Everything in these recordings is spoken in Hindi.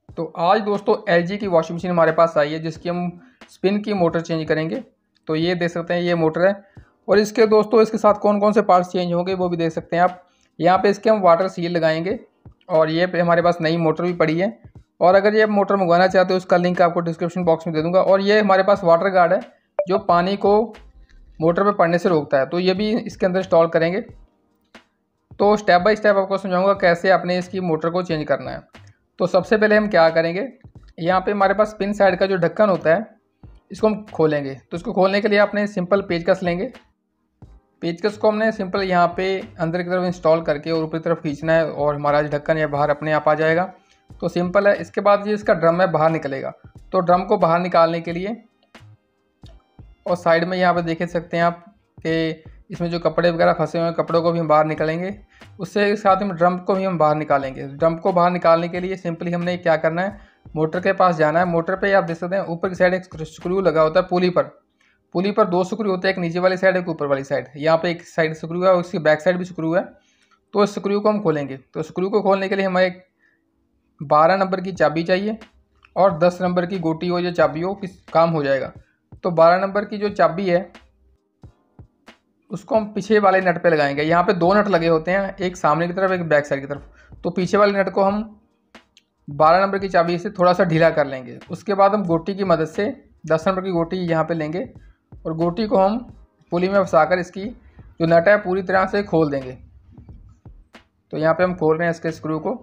तो आज दोस्तों LG की वॉशिंग मशीन हमारे पास आई है जिसकी हम स्पिन की मोटर चेंज करेंगे। तो ये देख सकते हैं, ये मोटर है और इसके दोस्तों इसके साथ कौन कौन से पार्ट्स चेंज होंगे वो भी देख सकते हैं आप। यहाँ पे इसके हम वाटर सील लगाएंगे और ये पे हमारे पास नई मोटर भी पड़ी है। और अगर ये मोटर मंगवाना चाहते हो उसका लिंक आपको डिस्क्रिप्शन बॉक्स में दे दूँगा। और ये हमारे पास वाटर गार्ड है जो पानी को मोटर पर पड़ने से रोकता है, तो ये भी इसके अंदर इंस्टॉल करेंगे। तो स्टेप बाय स्टेप आपको समझाऊंगा कैसे आपने इसकी मोटर को चेंज करना है। तो सबसे पहले हम क्या करेंगे, यहाँ पे हमारे पास पिन साइड का जो ढक्कन होता है इसको हम खोलेंगे। तो इसको खोलने के लिए आपने सिंपल पेचकस लेंगे। पेचकस को हमने सिंपल यहाँ पे अंदर की तरफ इंस्टॉल करके और ऊपर की तरफ खींचना है और हमारा ढक्कन ये बाहर अपने आप आ जाएगा। तो सिंपल है। इसके बाद ये इसका ड्रम है बाहर निकलेगा। तो ड्रम को बाहर निकालने के लिए और साइड में यहाँ पर देख सकते हैं आप कि इसमें जो कपड़े वगैरह फंसे हुए हैं, कपड़ों को भी हम बाहर निकालेंगे। उससे साथ में ड्रम को भी हम बाहर निकालेंगे। ड्रम को बाहर निकालने के लिए सिंपली हमने क्या करना है, मोटर के पास जाना है। मोटर पे आप देख सकते हैं ऊपर की साइड एक स्क्रू लगा होता है पुली पर 2 स्क्रू होते हैं, एक नीचे वाली साइड एक ऊपर वाली साइड। यहाँ पे एक साइड स्क्रू है और उसकी बैक साइड भी स्क्रू है। तो इस स्क्रू को हम खोलेंगे। तो स्क्रू को खोलने के लिए हमें एक 12 नंबर की चाबी चाहिए और 10 नंबर की गोटी हो या चाबी हो, किस काम हो जाएगा। तो 12 नंबर की जो चाबी है उसको हम पीछे वाले नट पे लगाएंगे। यहाँ पे 2 नट लगे होते हैं, एक सामने की तरफ एक बैक साइड की तरफ। तो पीछे वाले नट को हम 12 नंबर की चाबी से थोड़ा सा ढीला कर लेंगे। उसके बाद हम गोटी की मदद से 10 नंबर की गोटी यहाँ पे लेंगे और गोटी को हम पुली में फंसाकर इसकी जो नट है पूरी तरह से खोल देंगे। तो यहाँ पे हम खोल रहे हैं इसके स्क्रू को।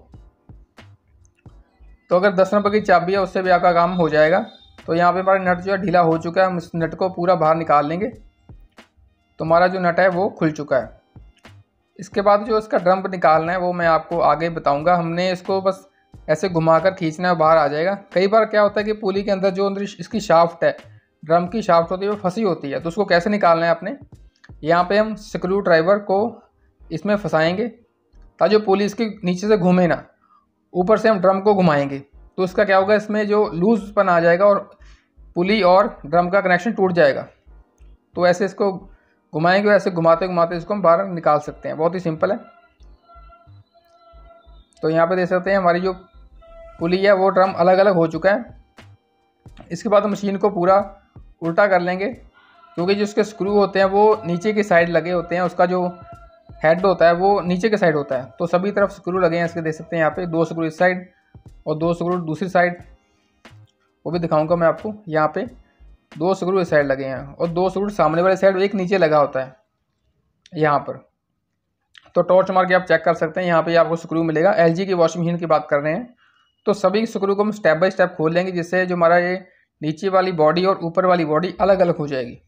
तो अगर 10 नंबर की चाबी है उससे भी आपका काम हो जाएगा। तो यहाँ पे हमारा नट जो है ढीला हो चुका है, हम इस नट को पूरा बाहर निकाल लेंगे। तो हमारा जो नट है वो खुल चुका है। इसके बाद जो इसका ड्रम निकालना है वो मैं आपको आगे बताऊंगा। हमने इसको बस ऐसे घुमाकर खींचना है, बाहर आ जाएगा। कई बार क्या होता है कि पुली के अंदर जो अंदर इसकी शाफ्ट है, ड्रम की शाफ्ट होती है, वो फंसी होती है। तो उसको कैसे निकालना है आपने, यहाँ पे हम स्क्रू ड्राइवर को इसमें फंसाएंगे ताकि जो पुली इसके नीचे से घूमे ना। ऊपर से हम ड्रम को घुमाएंगे तो इसका क्या होगा, इसमें जो लूजपन आ जाएगा और पुली और ड्रम का कनेक्शन टूट जाएगा। तो ऐसे इसको घुमाएंगे, ऐसे घुमाते घुमाते इसको हम बाहर निकाल सकते हैं। बहुत ही सिंपल है। तो यहाँ पे देख सकते हैं हमारी जो पुली है वो ड्रम अलग अलग हो चुका है। इसके बाद मशीन को पूरा उल्टा कर लेंगे क्योंकि जो उसके स्क्रू होते हैं वो नीचे की साइड लगे होते हैं। उसका जो हेड होता है वो नीचे की साइड होता है। तो सभी तरफ स्क्रू लगे हैं इसके, देख सकते हैं यहाँ पे 2 स्क्रू इस साइड और 2 स्क्रू दूसरी साइड। वो भी दिखाऊंगा मैं आपको। यहाँ पे 2 स्क्रू इस साइड लगे हैं और 2 स्क्रू सामने वाले साइड, एक नीचे लगा होता है यहाँ पर। तो टॉर्च मार के आप चेक कर सकते हैं, यहाँ पे आपको स्क्रू मिलेगा। LG की वॉशिंग मशीन की बात कर रहे हैं। तो सभी स्क्रू को हम स्टेप बाय स्टेप खोल लेंगे जिससे जो हमारा ये नीचे वाली बॉडी और ऊपर वाली बॉडी अलग अलग हो जाएगी।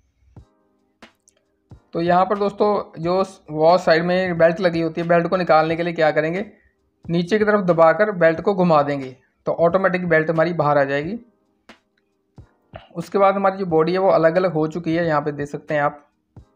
तो यहाँ पर दोस्तों जो वॉश साइड में बेल्ट लगी होती है, बेल्ट को निकालने के लिए क्या करेंगे, नीचे की तरफ दबाकर बेल्ट को घुमा देंगे तो ऑटोमेटिक बेल्ट हमारी बाहर आ जाएगी। उसके बाद हमारी जो बॉडी है वो अलग अलग हो चुकी है, यहाँ पे देख सकते हैं आप।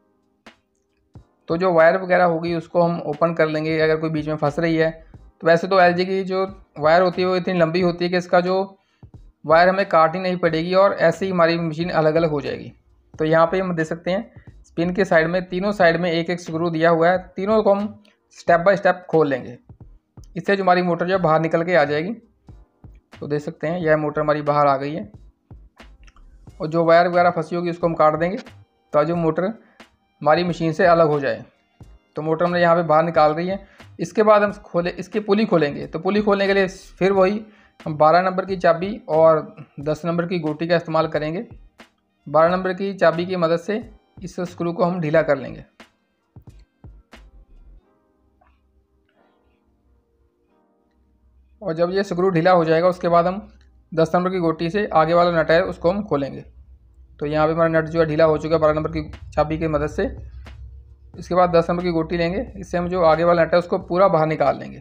तो जो वायर वगैरह होगी उसको हम ओपन कर लेंगे अगर कोई बीच में फंस रही है। तो वैसे तो LG की जो वायर होती है वो इतनी लंबी होती है कि इसका जो वायर हमें काटनी नहीं पड़ेगी और ऐसे ही हमारी मशीन अलग अलग हो जाएगी। तो यहाँ पे हम देख सकते हैं स्पिन के साइड में, तीनों साइड में एक एक स्क्रू दिया हुआ है। तीनों को हम स्टेप बाय स्टेप खोल लेंगे। इससे जो हमारी मोटर जो है बाहर निकल के आ जाएगी। तो देख सकते हैं यह मोटर हमारी बाहर आ गई है और जो वायर वगैरह फंसी होगी उसको हम काट देंगे तो जो मोटर हमारी मशीन से अलग हो जाए। तो मोटर हमने यहाँ पे बाहर निकाल रही है। इसके बाद हम इसकी पुली खोलेंगे। तो पुली खोलने के लिए फिर वही हम 12 नंबर की चाबी और 10 नंबर की गोटी का इस्तेमाल करेंगे। 12 नंबर की चाबी की मदद से इस स्क्रू को हम ढीला कर लेंगे। और जब ये स्क्रू ढीला हो जाएगा उसके बाद हम 10 नंबर की गोटी से आगे वाला नट है उसको हम खोलेंगे। तो यहाँ पे हमारा नट जो है ढीला हो चुका है 12 नंबर की चाबी की मदद से। इसके बाद 10 नंबर की गोटी लेंगे, इससे हम जो आगे वाला नट है उसको पूरा बाहर निकाल लेंगे।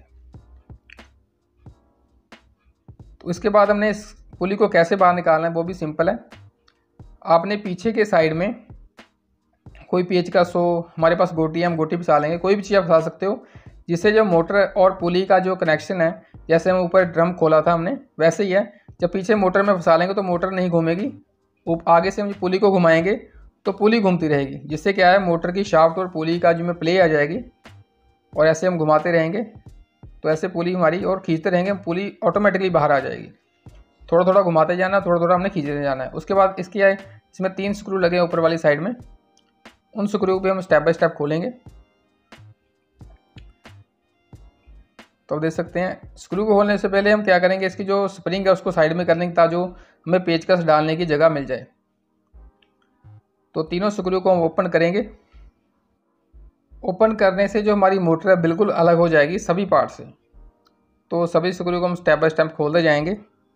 तो इसके बाद हमने इस पुली को कैसे बाहर निकालना है वो भी सिंपल है। आपने पीछे के साइड में कोई पेचकस हो, हमारे पास गोटी है, हम गोटी फंसा लेंगे। कोई भी चीज़ आप फंसा सकते हो जिससे जो मोटर और पुली का जो कनेक्शन है, जैसे हम ऊपर ड्रम खोला था हमने वैसे ही है। जब पीछे मोटर में फंसा लेंगे तो मोटर नहीं घूमेगी। आगे से हम पुली को घुमाएंगे तो पुली घूमती रहेगी, जिससे क्या है मोटर की शाफ्ट और पुली का जो में प्ले आ जाएगी। और ऐसे हम घुमाते रहेंगे तो ऐसे पुली हमारी और खींचते रहेंगे, पुली ऑटोमेटिकली बाहर आ जाएगी। थोड़ा थोड़ा घुमाते जाना, थोड़ा थोड़ा हमने खींचते जाना है। उसके बाद इसमें 3 स्क्रू लगे हैं ऊपर वाली साइड में, उन स्क्रू पे हम स्टेप बाय स्टेप खोलेंगे। तो आप देख सकते हैं स्क्रू को खोलने से पहले हम क्या करेंगे, इसकी जो स्प्रिंग है उसको साइड में कर लेंगे ताकि हमें पेचकस डालने की जगह मिल जाए। तो तीनों स्क्रू को हम ओपन करेंगे। ओपन करने से जो हमारी मोटर है बिल्कुल अलग हो जाएगी सभी पार्ट से। तो सभी स्क्रू को हम स्टेप बाय स्टेप खोलते जाएंगे।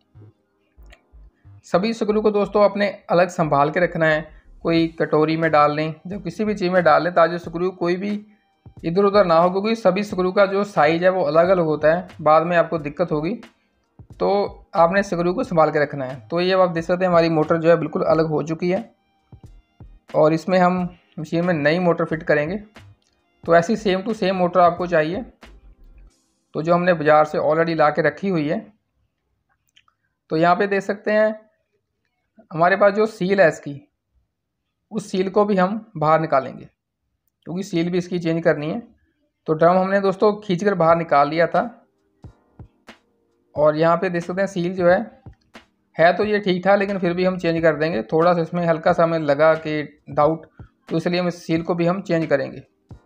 सभी स्क्रू को दोस्तों अपने अलग संभाल के रखना है, कोई कटोरी में डाल लें, जब किसी भी चीज़ में डाल लें ताकि स्क्रू कोई भी इधर उधर ना हो, क्योंकि सभी स्क्रू का जो साइज़ है वो अलग अलग होता है, बाद में आपको दिक्कत होगी। तो आपने स्क्रू को संभाल के रखना है। तो ये आप देख सकते हैं हमारी मोटर जो है बिल्कुल अलग हो चुकी है और इसमें हम मशीन में नई मोटर फिट करेंगे। तो ऐसी सेम टू सेम मोटर आपको चाहिए, तो जो हमने बाज़ार से ऑलरेडी ला के रखी हुई है। तो यहाँ पे देख सकते हैं हमारे पास जो सील है इसकी, उस सील को भी हम बाहर निकालेंगे क्योंकि सील भी इसकी चेंज करनी है। तो ड्रम हमने दोस्तों खींचकर बाहर निकाल लिया था और यहाँ पे देख सकते हैं सील जो है तो ये ठीक था, लेकिन फिर भी हम चेंज कर देंगे। थोड़ा सा इसमें हल्का सा हमें लगा कि डाउट, तो इसलिए हम इस सील को भी हम चेंज करेंगे।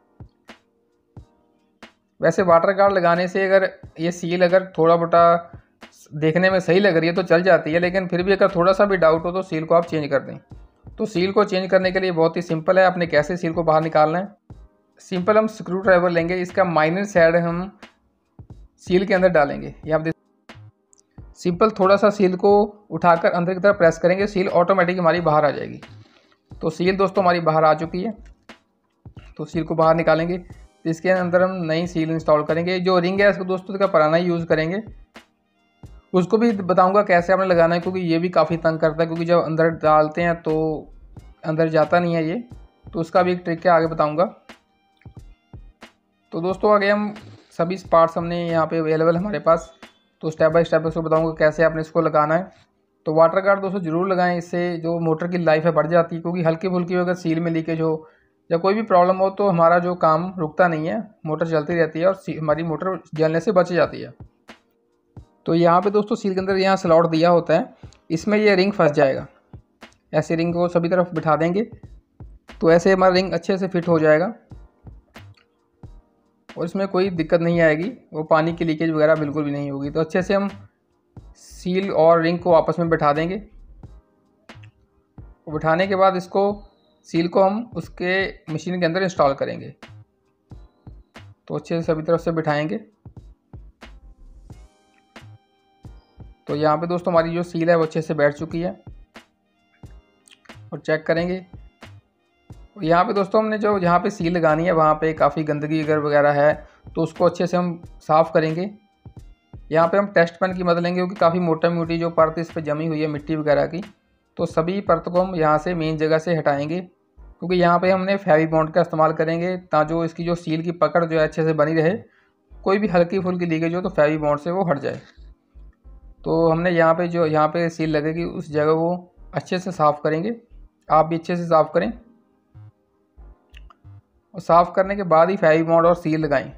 वैसे वाटर गार्ड लगाने से अगर ये सील अगर थोड़ा मोटा देखने में सही लग रही है तो चल जाती है, लेकिन फिर भी अगर थोड़ा सा भी डाउट हो तो सील को आप चेंज कर दें। तो सील को चेंज करने के लिए बहुत ही सिंपल है, आपने कैसे सील को बाहर निकालना है। सिंपल हम स्क्रू ड्राइवर लेंगे, इसका माइनर साइड हम सील के अंदर डालेंगे। ये आप सिंपल थोड़ा सा सील को उठाकर अंदर की तरफ प्रेस करेंगे, सील ऑटोमेटिक हमारी बाहर आ जाएगी। तो सील दोस्तों हमारी बाहर आ चुकी है। तो सील को बाहर निकालेंगे, तो इसके अंदर हम नई सील इंस्टॉल करेंगे। जो रिंग है इसको दोस्तों इसका पुराना ही यूज़ करेंगे, उसको भी बताऊंगा कैसे आपने लगाना है, क्योंकि ये भी काफ़ी तंग करता है, क्योंकि जब अंदर डालते हैं तो अंदर जाता नहीं है ये। तो उसका भी एक ट्रिक है, आगे बताऊंगा। तो दोस्तों आगे हम सभी पार्ट्स हमने यहाँ पे अवेलेबल हमारे पास, तो स्टेप बाय स्टेप इसको बताऊंगा कैसे आपने इसको लगाना है। तो वाटर गार्ड दोस्तों ज़रूर लगाएं, इससे जो मोटर की लाइफ है बढ़ जाती है, क्योंकि हल्की फुल्की अगर सील में लीकेज हो या कोई भी प्रॉब्लम हो तो हमारा जो काम रुकता नहीं है, मोटर चलती रहती है और हमारी मोटर जलने से बच जाती है। तो यहाँ पे दोस्तों सील के अंदर यहाँ स्लॉट दिया होता है, इसमें ये रिंग फंस जाएगा। ऐसे रिंग को सभी तरफ बिठा देंगे तो ऐसे हमारा रिंग अच्छे से फिट हो जाएगा और इसमें कोई दिक्कत नहीं आएगी, वो पानी की लीकेज वगैरह बिल्कुल भी नहीं होगी। तो अच्छे से हम सील और रिंग को आपस में बिठा देंगे। बिठाने के बाद इसको सील को हम उसके मशीन के अंदर इंस्टॉल करेंगे। तो अच्छे से सभी तरफ से बिठाएंगे। तो यहाँ पे दोस्तों हमारी जो सील है वो अच्छे से बैठ चुकी है और चेक करेंगे। यहाँ पे दोस्तों हमने जो जहाँ पे सील लगानी है वहाँ पे काफ़ी गंदगी अगर वगैरह है तो उसको अच्छे से हम साफ़ करेंगे। यहाँ पे हम टेस्ट पेन की मदद लेंगे, क्योंकि काफ़ी मोटा मोटी जो परत इस पर जमी हुई है मिट्टी वगैरह की, तो सभी परत को हम यहाँ से मेन जगह से हटाएंगे, क्योंकि यहाँ पे हमने फेविबॉन्ड का इस्तेमाल करेंगे ताकि जो इसकी जो सील की पकड़ जो है अच्छे से बनी रहे, कोई भी हल्की फुल्की लीकेज हो तो फेविबॉन्ड से वो हट जाए। तो हमने यहाँ पे सील लगेगी उस जगह को अच्छे से साफ़ करेंगे। आप भी अच्छे से साफ़ करें और साफ़ करने के बाद ही फेविबॉन्ड और सील लगाएं।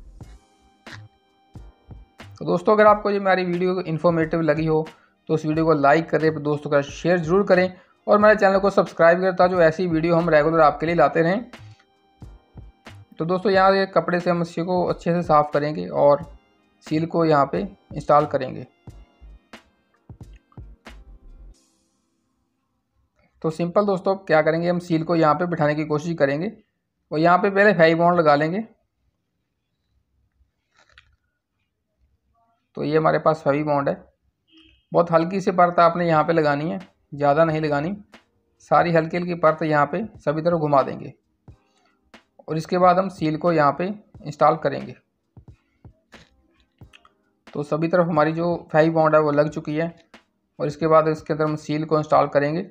तो दोस्तों अगर आपको ये मेरी वीडियो इन्फॉर्मेटिव लगी हो तो उस वीडियो को लाइक करें, दोस्तों का शेयर ज़रूर करें और मेरे चैनल को सब्सक्राइब करें ताकि जो ऐसी वीडियो हम रेगुलर आपके लिए लाते रहें। तो दोस्तों यहाँ ये कपड़े से हम इसको अच्छे से साफ़ करेंगे और सील को यहाँ पे इंस्टॉल करेंगे। तो सिंपल दोस्तों क्या करेंगे, हम सील को यहाँ पे बिठाने की कोशिश करेंगे और यहाँ पे पहले फेविबॉन्ड लगा लेंगे। तो ये हमारे पास फेविबॉन्ड है, बहुत हल्की सी परत आपने यहाँ पे लगानी है, ज़्यादा नहीं लगानी, सारी हल्की हल्की परत यहाँ पे सभी तरफ घुमा देंगे और इसके बाद हम सील को यहाँ पे इंस्टॉल करेंगे। तो सभी तरफ हमारी जो फेविबॉन्ड है वो लग चुकी है और इसके बाद इसके अंदर हम सील को इंस्टॉल करेंगे।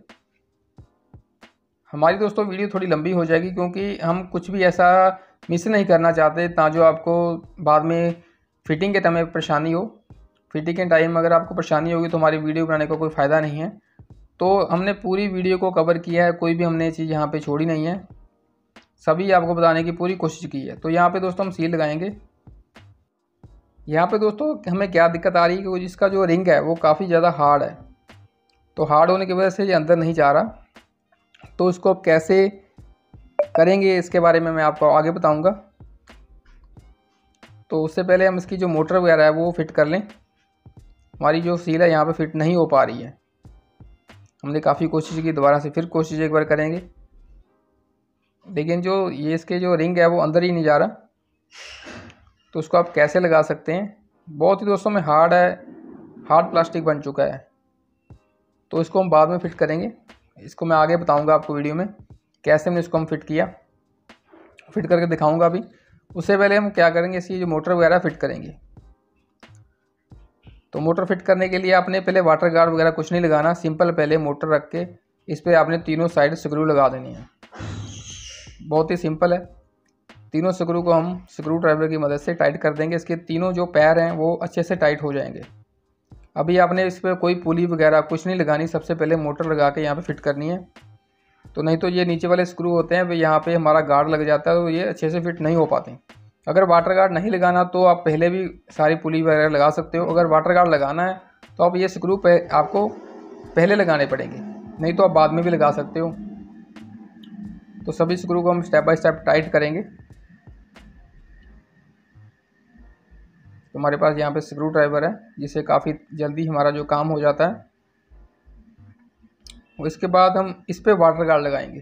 हमारी दोस्तों वीडियो थोड़ी लंबी हो जाएगी क्योंकि हम कुछ भी ऐसा मिस नहीं करना चाहते ताकि जो आपको बाद में फिटिंग के टाइम परेशानी हो। फिटिंग के टाइम अगर आपको परेशानी होगी तो हमारी वीडियो बनाने का कोई फ़ायदा नहीं है। तो हमने पूरी वीडियो को कवर किया है, कोई भी हमने चीज़ यहाँ पे छोड़ी नहीं है, सभी आपको बताने की पूरी कोशिश की है। तो यहाँ पे दोस्तों हम सील लगाएंगे। यहाँ पे दोस्तों हमें क्या दिक्कत आ रही है कि जिसका जो रिंग है वो काफ़ी ज़्यादा हार्ड है, तो हार्ड होने की वजह से ये अंदर नहीं जा रहा। तो इसको अब कैसे करेंगे इसके बारे में मैं आपको आगे बताऊंगा। तो उससे पहले हम इसकी जो मोटर वगैरह है वो फिट कर लें। हमारी जो सील है यहाँ पे फिट नहीं हो पा रही है, हमने काफ़ी कोशिश की, दोबारा से फिर कोशिश एक बार करेंगे, लेकिन जो ये इसके जो रिंग है वो अंदर ही नहीं जा रहा। तो उसको आप कैसे लगा सकते हैं, बहुत ही दोस्तों में हार्ड है, हार्ड प्लास्टिक बन चुका है। तो इसको हम बाद में फिट करेंगे, इसको मैं आगे बताऊंगा आपको वीडियो में कैसे हमने इसको हम फिट किया, फिट करके दिखाऊंगा अभी। उससे पहले हम क्या करेंगे, इसकी जो मोटर वगैरह फिट करेंगे। तो मोटर फिट करने के लिए आपने पहले वाटर गार्ड वगैरह कुछ नहीं लगाना, सिंपल पहले मोटर रख के इस पर आपने तीनों साइड स्क्रू लगा देनी है। बहुत ही सिंपल है। तीनों स्क्रू को हम स्क्रू ड्राइवर की मदद से टाइट कर देंगे, इसके तीनों जो पैर हैं वो अच्छे से टाइट हो जाएंगे। अभी आपने इस पर कोई पुली वगैरह कुछ नहीं लगानी, सबसे पहले मोटर लगा के यहाँ पे फिट करनी है। तो नहीं तो ये नीचे वाले स्क्रू होते हैं, यहाँ पे हमारा गार्ड लग जाता है, तो ये अच्छे से फिट नहीं हो पाते। अगर वाटर गार्ड नहीं लगाना तो आप पहले भी सारी पुली वगैरह लगा सकते हो। अगर वाटर गार्ड लगाना है तो आप ये स्क्रू आपको पहले लगाने पड़ेंगे, नहीं तो आप बाद में भी लगा सकते हो। तो सभी स्क्रू को हम स्टेप बाय स्टेप टाइट करेंगे। तो हमारे पास यहाँ पे स्क्रू ड्राइवर है, जिससे काफ़ी जल्दी हमारा जो काम हो जाता है। और इसके बाद हम इस पर वाटर गार्ड लगाएंगे।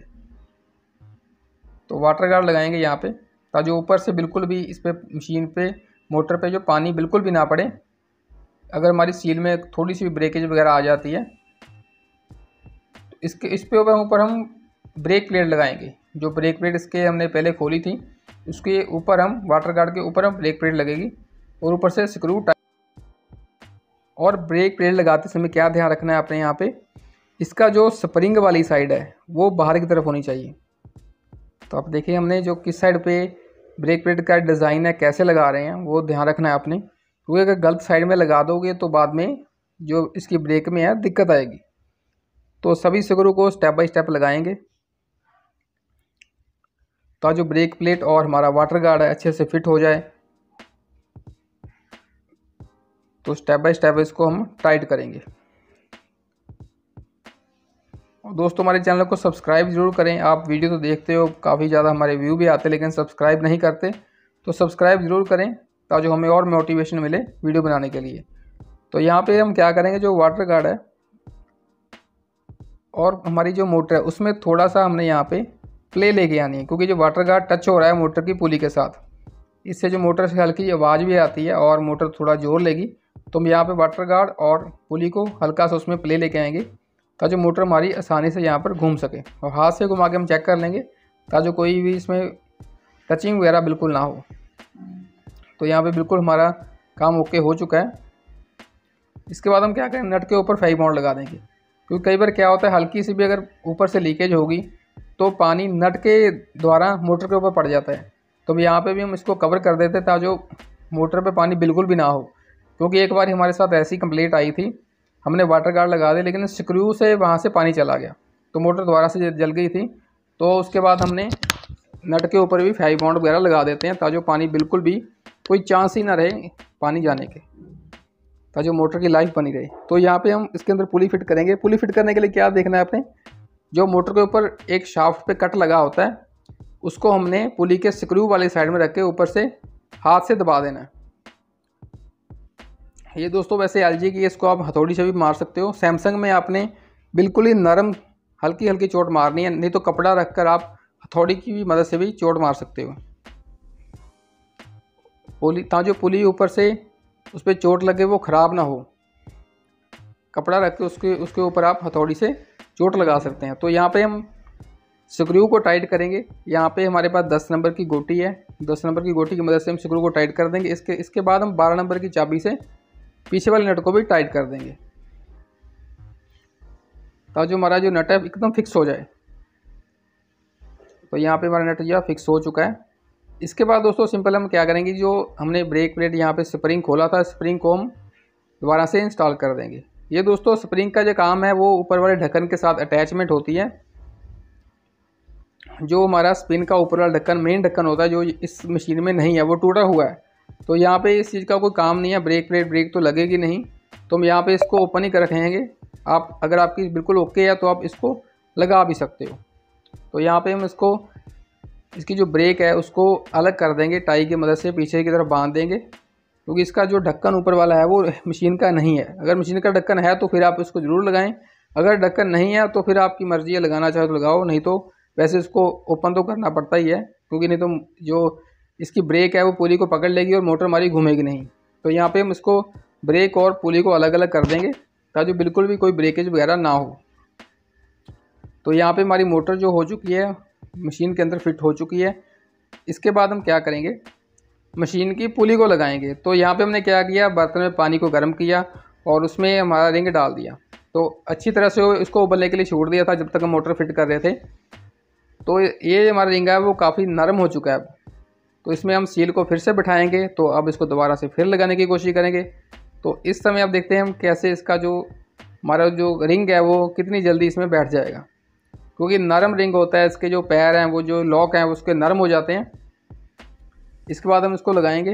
तो वाटर गार्ड लगाएंगे यहाँ पे, ताकि ऊपर से बिल्कुल भी इस पर मशीन पे मोटर पे जो पानी बिल्कुल भी ना पड़े। अगर हमारी सील में थोड़ी सी भी ब्रेकेज वगैरह आ जाती है तो इस पे ऊपर हम ब्रेक प्लेट लगाएंगे। जो ब्रेक प्लेट इसके हमने पहले खोली थी, उसके ऊपर हम वाटर गार्ड के ऊपर हम ब्रेक प्लेट लगेगी और ऊपर से स्क्रू टाइट। और ब्रेक प्लेट लगाते समय क्या ध्यान रखना है आपने, यहाँ पे इसका जो स्प्रिंग वाली साइड है वो बाहर की तरफ होनी चाहिए। तो आप देखिए हमने जो किस साइड पे ब्रेक प्लेट का डिज़ाइन है कैसे लगा रहे हैं, वो ध्यान रखना है आपने, क्योंकि अगर गलत साइड में लगा दोगे तो बाद में जो इसकी ब्रेक में है दिक्कत आएगी। तो सभी स्क्रू को स्टेप बाय स्टेप लगाएंगे, तो जो ब्रेक प्लेट और हमारा वाटर गार्ड है अच्छे से फिट हो जाए। तो स्टेप बाय स्टेप इसको हम टाइट करेंगे। और दोस्तों हमारे चैनल को सब्सक्राइब जरूर करें। आप वीडियो तो देखते हो, काफ़ी ज़्यादा हमारे व्यू भी आते हैं, लेकिन सब्सक्राइब नहीं करते, तो सब्सक्राइब जरूर करें ताकि हमें और मोटिवेशन मिले वीडियो बनाने के लिए। तो यहाँ पे हम क्या करेंगे, जो वाटर गार्ड है और हमारी जो मोटर है उसमें थोड़ा सा हमने यहाँ पे प्ले लेके आनी है, क्योंकि जो वाटर गार्ड टच हो रहा है मोटर की पुली के साथ, इससे जो मोटर से हल्की आवाज़ भी आती है और मोटर थोड़ा जोर लेगी। तो हम यहाँ पे वाटर गार्ड और पुली को हल्का सा उसमें प्ले लेके आएंगे, ताकि मोटर हमारी आसानी से यहाँ पर घूम सके। और हाथ से घुमा के हम चेक कर लेंगे ताकि कोई भी इसमें टचिंग वगैरह बिल्कुल ना हो। तो यहाँ पे बिल्कुल हमारा काम ओके हो चुका है। इसके बाद हम क्या करें, नट के ऊपर फेविक बॉन्ड लगा देंगे, क्योंकि कई बार क्या होता है हल्की सी भी अगर ऊपर से लीकेज होगी तो पानी नट के द्वारा मोटर के ऊपर पड़ जाता है। तो यहाँ पे भी हम इसको कवर कर देते हैं ताकि मोटर पे पानी बिल्कुल भी ना हो। क्योंकि एक बार हमारे साथ ऐसी कंप्लेंट आई थी, हमने वाटर गार्ड लगा दिया लेकिन स्क्रू से वहाँ से पानी चला गया, तो मोटर दोबारा से जल गई थी। तो उसके बाद हमने नट के ऊपर भी फेविक बॉन्ड वगैरह लगा देते हैं, ताकि पानी बिल्कुल भी कोई चांस ही ना रहे पानी जाने के, ताकि मोटर की लाइफ बनी रहे। तो यहाँ पे हम इसके अंदर पुली फिट करेंगे। पुली फिट करने के लिए क्या देखना है आपने, जो मोटर के ऊपर एक शाफ्ट पे कट लगा होता है, उसको हमने पुली के स्क्रू वाली साइड में रख के ऊपर से हाथ से दबा देना है। ये दोस्तों वैसे एलजी की, इसको आप हथौड़ी से भी मार सकते हो। सैमसंग में आपने बिल्कुल ही नरम हल्की हल्की चोट मारनी है, नहीं तो कपड़ा रखकर आप हथौड़ी की भी मदद से भी चोट मार सकते हो। पुली जो पुली ऊपर से उस पर चोट लगे वो ख़राब ना हो, कपड़ा रख के उसके ऊपर आप हथौड़ी से चोट लगा सकते हैं। तो यहाँ पे हम स्क्रू को टाइट करेंगे। यहाँ पे हमारे पास 10 नंबर की गोटी है, 10 नंबर की गोटी की मदद से हम स्क्रू को टाइट कर देंगे। इसके बाद हम 12 नंबर की चाबी से पीछे वाले नट को भी टाइट कर देंगे, ताकि जो हमारा जो नट है एकदम फिक्स हो जाए। तो यहाँ पे हमारा नट यह फिक्स हो चुका है। इसके बाद दोस्तों सिंपल हम क्या करेंगे, जो हमने ब्रेक प्लेट यहाँ पे स्प्रिंग खोला था, स्प्रिंग को हम दोबारा से इंस्टॉल कर देंगे। ये दोस्तों स्प्रिंग का जो काम है वो ऊपर वाले ढक्कन के साथ अटैचमेंट होती है। जो हमारा स्पिन का ऊपर वाला ढक्कन मेन ढक्कन होता है, जो इस मशीन में नहीं है, वो टूटा हुआ है। तो यहाँ पे इस चीज़ का कोई काम नहीं है, ब्रेक तो लगेगी नहीं, तो हम यहाँ पे इसको ओपन ही कर रखेंगे। आप अगर आपकी बिल्कुल ओके है तो आप इसको लगा भी सकते हो। तो यहाँ पे हम इसकी जो ब्रेक है उसको अलग कर देंगे, टाई की मदद से पीछे की तरफ बांध देंगे, क्योंकि इसका जो ढक्कन ऊपर वाला है वो मशीन का नहीं है। अगर मशीन का ढक्कन है तो फिर आप इसको ज़रूर लगाएं, अगर ढक्कन नहीं है तो फिर आपकी मर्ज़ी है, लगाना चाहे तो लगाओ, नहीं तो वैसे इसको ओपन तो करना पड़ता ही है, क्योंकि नहीं तो जो इसकी ब्रेक है वो पुली को पकड़ लेगी और मोटर हमारी घूमेगी नहीं। तो यहाँ पे हम इसको ब्रेक और पुली को अलग अलग कर देंगे ताकि बिल्कुल भी कोई ब्रेकेज वगैरह ना हो। तो यहाँ पे हमारी मोटर जो हो चुकी है मशीन के अंदर फिट हो चुकी है। इसके बाद हम क्या करेंगे, मशीन की पुली को लगाएंगे। तो यहाँ पे हमने क्या किया, बर्तन में पानी को गर्म किया और उसमें हमारा रिंग डाल दिया। तो अच्छी तरह से इसको उबलने के लिए छोड़ दिया था जब तक हम मोटर फिट कर रहे थे। तो ये हमारा रिंग है वो काफ़ी नरम हो चुका है अब। तो इसमें हम सील को फिर से बिठाएंगे। तो अब इसको दोबारा से फिर लगाने की कोशिश करेंगे। तो इस समय आप देखते हैं हम कैसे इसका जो हमारा जो रिंग है वो कितनी जल्दी इसमें बैठ जाएगा, क्योंकि नरम रिंग होता है, इसके जो पैर हैं वो जो लॉक हैं उसके नरम हो जाते हैं। इसके बाद हम इसको लगाएंगे,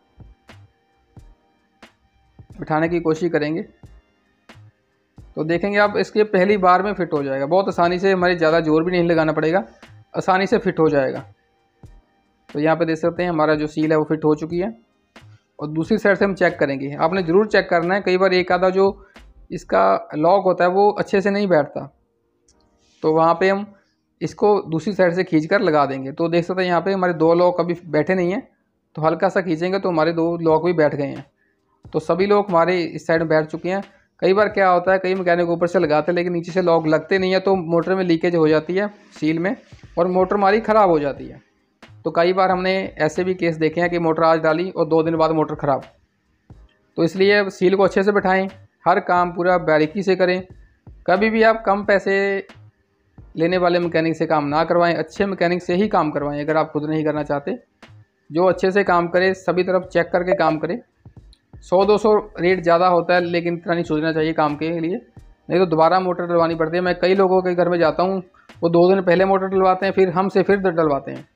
बिठाने की कोशिश करेंगे। तो देखेंगे आप इसके पहली बार में फिट हो जाएगा बहुत आसानी से, हमारे ज़्यादा जोर भी नहीं लगाना पड़ेगा, आसानी से फिट हो जाएगा। तो यहाँ पे देख सकते हैं हमारा जो सील है वो फिट हो चुकी है। और दूसरी साइड से हम चेक करेंगे, आपने ज़रूर चेक करना है, कई बार एक आधा जो इसका लॉक होता है वो अच्छे से नहीं बैठता, तो वहाँ पे हम इसको दूसरी साइड से खींच कर लगा देंगे। तो देख सकते हैं यहाँ पे हमारे 2 लॉक अभी बैठे नहीं हैं, तो हल्का सा खींचेंगे तो हमारे 2 लॉक भी बैठ गए हैं। तो सभी लॉक हमारे इस साइड में बैठ चुके हैं। कई बार क्या होता है, कई मैकेनिक ऊपर से लगाते हैं लेकिन नीचे से लॉक लगते नहीं है, तो मोटर में लीकेज हो जाती है सील में और मोटर हमारी ख़राब हो जाती है। तो कई बार हमने ऐसे भी केस देखे हैं कि मोटर आज डाली और 2 दिन बाद मोटर ख़राब। तो इसलिए सील को अच्छे से बिठाएं, हर काम पूरा बारीकी से करें। कभी भी आप कम पैसे लेने वाले मैकेनिक से काम ना करवाएं, अच्छे मैकेनिक से ही काम करवाएं। अगर आप खुद नहीं करना चाहते, जो अच्छे से काम करे, सभी तरफ चेक करके काम करें। 100-200 रेट ज़्यादा होता है लेकिन इतना नहीं सोचना चाहिए काम के लिए, नहीं तो दोबारा मोटर डलवानी पड़ती है। मैं कई लोगों के घर में जाता हूँ, वो 2 दिन पहले मोटर डलवाते हैं, फिर हमसे फिर डलवाते हैं,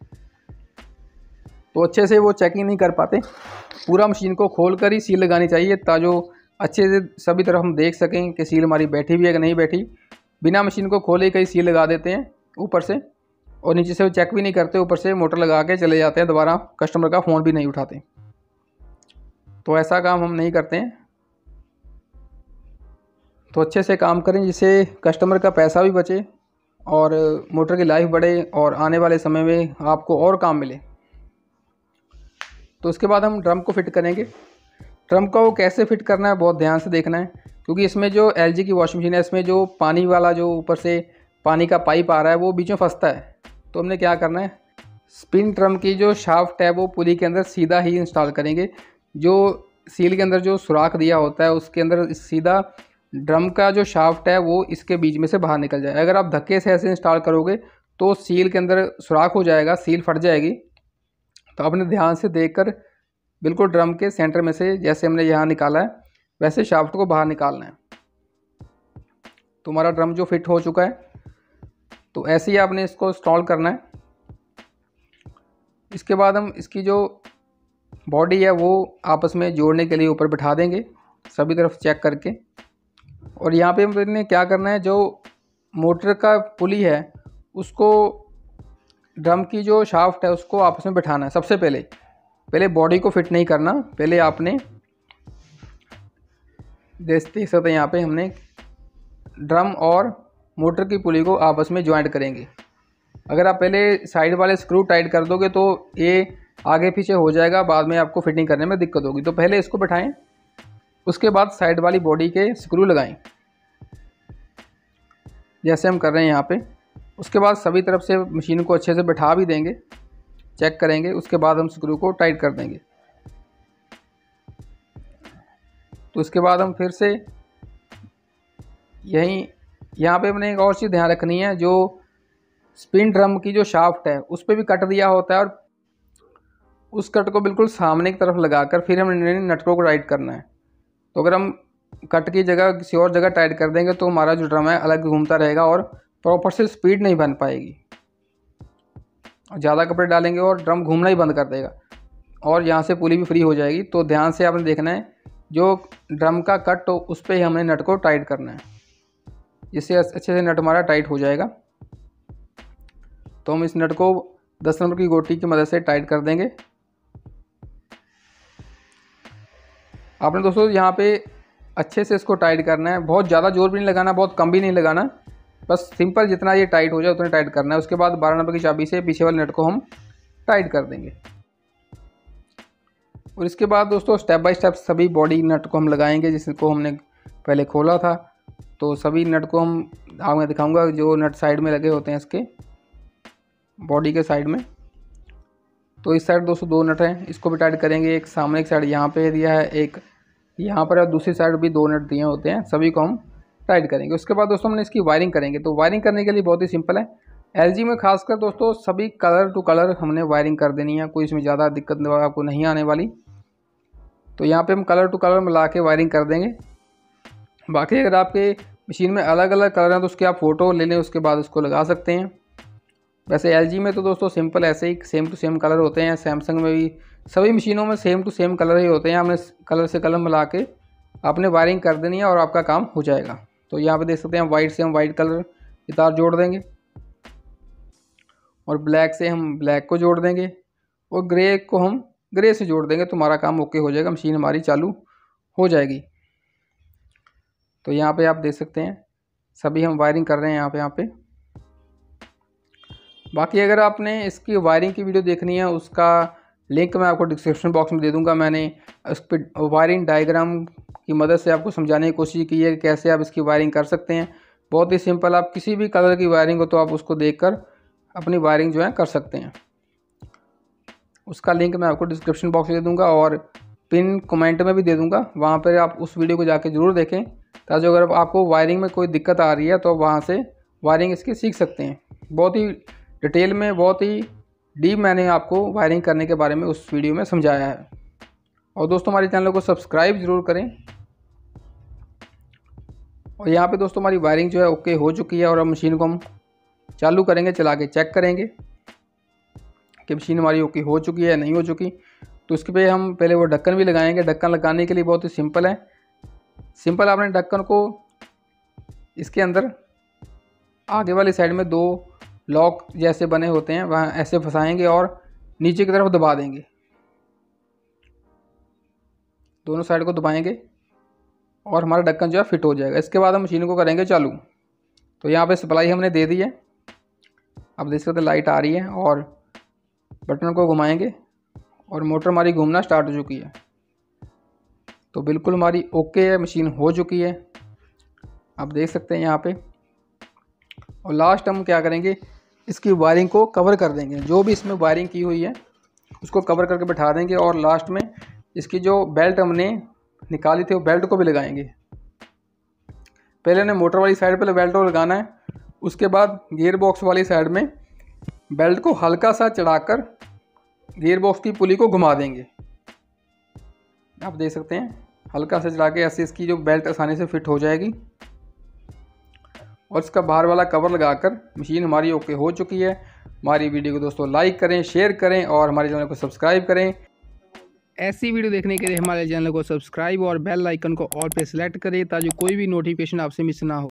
तो अच्छे से वो चेकिंग नहीं कर पाते। पूरा मशीन को खोल कर ही सील लगानी चाहिए ताकि अच्छे से सभी तरफ हम देख सकें कि सील हमारी बैठी भी है कि नहीं बैठी। बिना मशीन को खोले कई सील लगा देते हैं ऊपर से और नीचे से वो चेक भी नहीं करते, ऊपर से मोटर लगा के चले जाते हैं, दोबारा कस्टमर का फ़ोन भी नहीं उठाते। तो ऐसा काम हम नहीं करते हैं। तो अच्छे से काम करें जिससे कस्टमर का पैसा भी बचे और मोटर की लाइफ बढ़े और आने वाले समय में आपको और काम मिले। तो उसके बाद हम ड्रम को फिट करेंगे। ड्रम को कैसे फिट करना है बहुत ध्यान से देखना है, क्योंकि इसमें जो एलजी की वॉशिंग मशीन है इसमें जो पानी वाला जो ऊपर से पानी का पाइप आ रहा है वो बीच में फंसता है। तो हमने क्या करना है, स्पिन ड्रम की जो शाफ्ट है वो पुली के अंदर सीधा ही इंस्टॉल करेंगे। जो सील के अंदर जो सुराख दिया होता है उसके अंदर सीधा ड्रम का जो शाफ्ट है वो इसके बीच में से बाहर निकल जाए। अगर आप धक्के से ऐसे इंस्टॉल करोगे तो सील के अंदर सुराख हो जाएगा, सील फट जाएगी। तो आपने ध्यान से देखकर बिल्कुल ड्रम के सेंटर में से जैसे हमने यहाँ निकाला है वैसे शाफ्ट को बाहर निकालना है। तो हमारा ड्रम जो फिट हो चुका है, तो ऐसे ही आपने इसको इंस्टॉल करना है। इसके बाद हम इसकी जो बॉडी है वो आपस में जोड़ने के लिए ऊपर बिठा देंगे सभी तरफ चेक करके। और यहाँ पे हमने क्या करना है, जो मोटर का पुली है उसको ड्रम की जो शाफ्ट है उसको आपस में बिठाना है। सबसे पहले बॉडी को फिट नहीं करना, पहले आपने देख सकते हैं यहाँ पे हमने ड्रम और मोटर की पुली को आपस में ज्वाइंट करेंगे। अगर आप पहले साइड वाले स्क्रू टाइट कर दोगे तो ये आगे पीछे हो जाएगा, बाद में आपको फिटिंग करने में दिक्कत होगी। तो पहले इसको बिठाएं, उसके बाद साइड वाली बॉडी के स्क्रू लगाएं जैसे हम कर रहे हैं यहाँ पे। उसके बाद सभी तरफ से मशीन को अच्छे से बिठा भी देंगे, चेक करेंगे, उसके बाद हम स्क्रू को टाइट कर देंगे। तो उसके बाद हम फिर से यहाँ पे हमने एक और चीज़ ध्यान रखनी है, जो स्पिन ड्रम की जो शाफ्ट है उस पर भी कट दिया होता है और उस कट को बिल्कुल सामने की तरफ लगाकर फिर हमने नटकों को टाइट करना है। तो अगर हम कट की जगह किसी और जगह टाइट कर देंगे तो हमारा जो ड्रम है अलग घूमता रहेगा और प्रॉपर से स्पीड नहीं बन पाएगी। ज़्यादा कपड़े डालेंगे और ड्रम घूमना ही बंद कर देगा। और यहाँ से पुली भी फ्री हो जाएगी। तो ध्यान से आपने देखना है, जो ड्रम का कट हो उस पर ही हमने नट को टाइट करना है, जिससे अच्छे से नट हमारा टाइट हो जाएगा। तो हम इस नट को 10 नंबर की गोटी की मदद से टाइट कर देंगे। आपने दोस्तों यहाँ पे अच्छे से इसको टाइट करना है, बहुत ज़्यादा जोर भी नहीं लगाना, बहुत कम भी नहीं लगाना, बस सिंपल जितना ये टाइट हो जाए उतना टाइट करना है। उसके बाद 12 नंबर की चाबी से पीछे वाले नट को हम टाइट कर देंगे। और इसके बाद दोस्तों स्टेप बाय स्टेप सभी बॉडी नट को हम लगाएंगे, जिसको हमने पहले खोला था। तो सभी नट को हम आगे दिखाऊंगा, जो नट साइड में लगे होते हैं इसके बॉडी के साइड में। तो इस साइड दोस्तों 2 नट हैं, इसको भी टाइट करेंगे। एक सामने एक साइड यहाँ पे दिया है, एक यहाँ पर, और दूसरी साइड भी 2 नट दिए होते हैं, सभी को हम टाइट करेंगे। उसके बाद दोस्तों हमने इसकी वायरिंग करेंगे। तो वायरिंग करने के लिए बहुत ही सिंपल है। एलजी में खासकर दोस्तों सभी कलर टू कलर हमने वायरिंग कर देनी है, कोई इसमें ज़्यादा दिक्कत आपको नहीं आने वाली। तो यहाँ पे हम कलर टू कलर मिला के वायरिंग कर देंगे। बाकी अगर आपके मशीन में अलग अलग कलर हैं तो उसकी आप फ़ोटो ले लें, उसके बाद उसको लगा सकते हैं। वैसे एलजी में तो दोस्तों सिंपल ऐसे ही सेम टू सेम कलर होते हैं, सैमसंग में भी सभी मशीनों में सेम टू सेम कलर ही होते हैं। हमने कलर से कलर मिला के आपने वायरिंग कर देनी है और आपका काम हो जाएगा। तो यहाँ पे देख सकते हैं वाइट से हम वाइट कलर की तार जोड़ देंगे, और ब्लैक से हम ब्लैक को जोड़ देंगे, और ग्रे को हम ग्रे से जोड़ देंगे। तो हमारा काम ओके हो जाएगा, मशीन हमारी चालू हो जाएगी। तो यहाँ पे आप देख सकते हैं सभी हम वायरिंग कर रहे हैं यहाँ पे। बाकी अगर आपने इसकी वायरिंग की वीडियो देखनी है, उसका लिंक मैं आपको डिस्क्रिप्शन बॉक्स में दे दूंगा। मैंने उस पर वायरिंग डायग्राम की मदद से आपको समझाने की कोशिश की है कि कैसे आप इसकी वायरिंग कर सकते हैं। बहुत ही सिंपल, आप किसी भी कलर की वायरिंग हो तो आप उसको देखकर अपनी वायरिंग जो है कर सकते हैं। उसका लिंक मैं आपको डिस्क्रिप्शन बॉक्स में दे दूंगा और पिन कमेंट में भी दे दूंगा, वहाँ पर आप उस वीडियो को जाके ज़रूर देखें, ताकि अगर आपको वायरिंग में कोई दिक्कत आ रही है तो वहाँ से वायरिंग इसकी सीख सकते हैं। बहुत ही डिटेल में, बहुत ही डीप मैंने आपको वायरिंग करने के बारे में उस वीडियो में समझाया है। और दोस्तों हमारे चैनल को सब्सक्राइब ज़रूर करें। और यहाँ पे दोस्तों हमारी वायरिंग जो है ओके हो चुकी है, और अब मशीन को हम चालू करेंगे, चला के चेक करेंगे कि मशीन हमारी ओके हो चुकी है नहीं हो चुकी। तो इसके पे हम पहले वो ढक्कन भी लगाएंगे। ढक्कन लगाने के लिए बहुत ही सिंपल है। सिंपल आपने ढक्कन को इसके अंदर आगे वाली साइड में 2 लॉक जैसे बने होते हैं, वहाँ ऐसे फंसाएंगे और नीचे की तरफ दबा देंगे। दोनों साइड को दबाएंगे और हमारा ढक्कन जो है फिट हो जाएगा। इसके बाद हम मशीन को करेंगे चालू। तो यहाँ पे सप्लाई हमने दे दी है, आप देख सकते हैं लाइट आ रही है, और बटन को घुमाएंगे और मोटर हमारी घूमना स्टार्ट हो चुकी है। तो बिल्कुल हमारी ओके है, मशीन हो चुकी है, आप देख सकते हैं यहाँ पे। और लास्ट हम क्या करेंगे, इसकी वायरिंग को कवर कर देंगे। जो भी इसमें वायरिंग की हुई है उसको कवर करके बैठा देंगे, और लास्ट में इसकी जो बेल्ट हमने निकाली थी वो बेल्ट को भी लगाएंगे। पहले हमने मोटर वाली साइड पर बेल्ट को लगाना है, उसके बाद गियर बॉक्स वाली साइड में बेल्ट को हल्का सा चढ़ाकर गियर बॉक्स की पुली को घुमा देंगे। आप देख सकते हैं हल्का सा चढ़ा के, ऐसे इसकी जो बेल्ट आसानी से फिट हो जाएगी। और इसका बाहर वाला कवर लगाकर मशीन हमारी ओके हो चुकी है। हमारी वीडियो को दोस्तों लाइक करें, शेयर करें और हमारे चैनल को सब्सक्राइब करें। ऐसी वीडियो देखने के लिए हमारे चैनल को सब्सक्राइब और बेल आइकन को ऑल पे सेलेक्ट करें, ताकि कोई भी नोटिफिकेशन आपसे मिस ना हो।